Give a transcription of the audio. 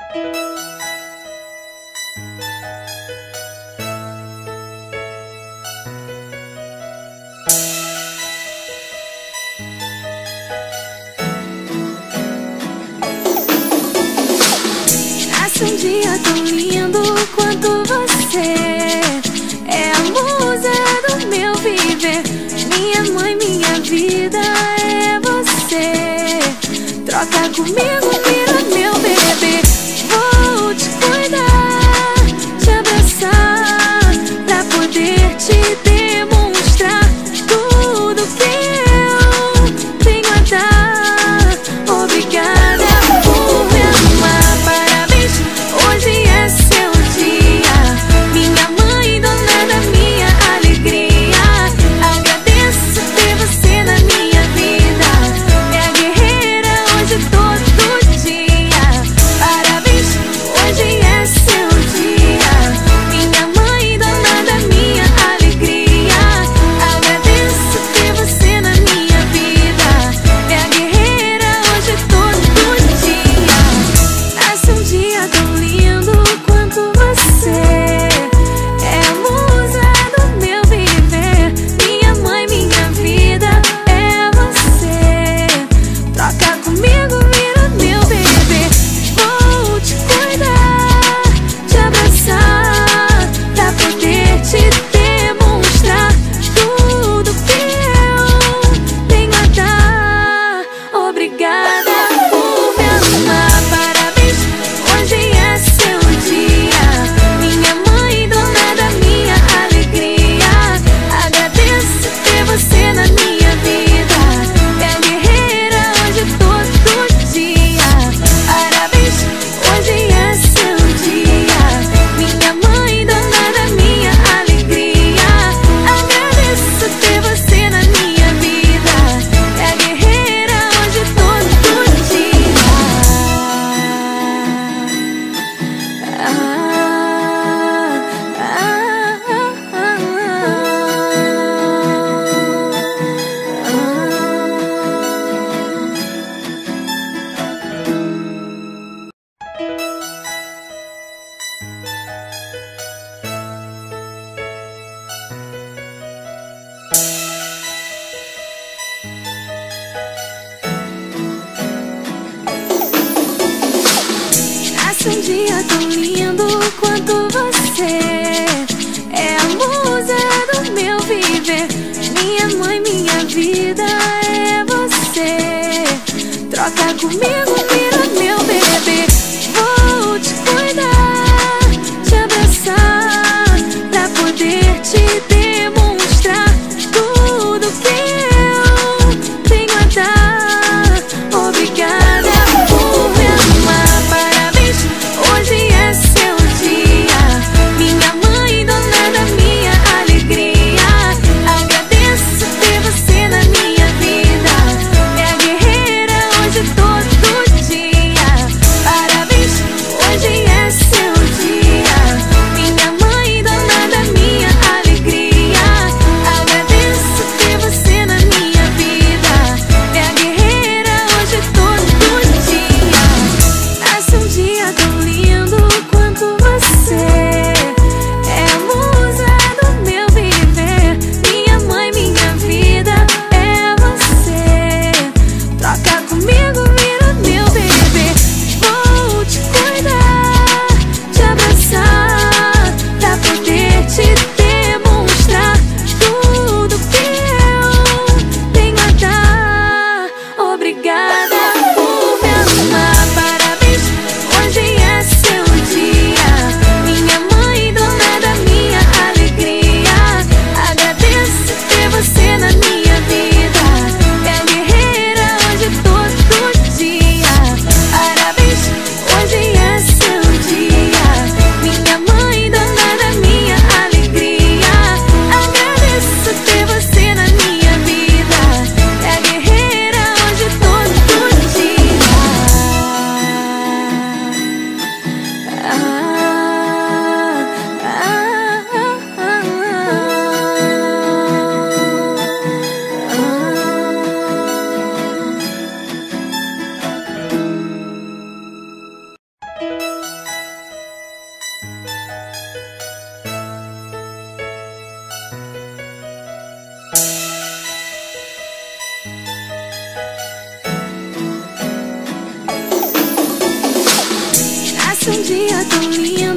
Um dia tão lindo quanto você é a musa do meu viver. Minha mãe, minha vida é você. Troca comigo, vira meu bebê. Vou te cuidar, te abraçar, pra poder te demonstrar tudo que eu tenho a dar. Obrigada por me amar. Hoje é seu dia, minha mãe, dona da minha alegria. Agradeço ter você na minha vida, minha guerreira hoje todo dia. Parabéns, hoje é seu dia, minha mãe, dona da minha alegria. Agradeço ter você na minha vida, minha guerreira hoje todo dia. Nasce um dia tão lindo quanto você é a musa do meu viver. Minha mãe, minha vida é você. Troca comigo, vira meu bebê. Vou te cuidar, te abraçar, pra poder te demonstrar tudo que eu tenho a dar. Obrigada por me amar. Parabéns, hoje é seu dia, minha mãe, dona da minha alegria. Agradeço ter você na minha vida, minha guerreira hoje todo dia. Parabéns, hoje é seu dia, minha mãe, dona da minha alegria. Agradeço ter você na minha vida, minha guerreira hoje todo dia. Nasce um dia tão lindo quanto você é a musa do meu viver. Minha mãe, minha vida é você. Troca comigo, vira meu bebê. Vou te cuidar, te abraçar, pra poder te demonstrar tudo que eu tenho a dar. Obrigada por me amar. Parabéns, hoje é seu dia, minha mãe, dona da minha alegria. Agradeço ter você na minha vida, minha guerreira hoje todo dia. Parabéns, hoje é seu dia, minha mãe, dona da minha alegria. Agradeço ter você na minha vida, minha guerreira hoje todo dia. Nasce um dia tão lindo quanto você é a musa do meu viver. Minha mãe, minha vida é você. Troca comigo, vira meu bebê. Vou te cuidar, te abraçar, pra poder te demonstrar tudo que eu tenho a dar. Obrigada por me amar. Parabéns, hoje é seu dia, minha mãe, dona da minha alegria. Agradeço ter você na minha vida, minha guerreira hoje todo dia. Parabéns, hoje é seu dia, minha mãe, dona da minha alegria. Agradeço ter você na minha vida, minha guerreira hoje todo dia. um dia tão lindo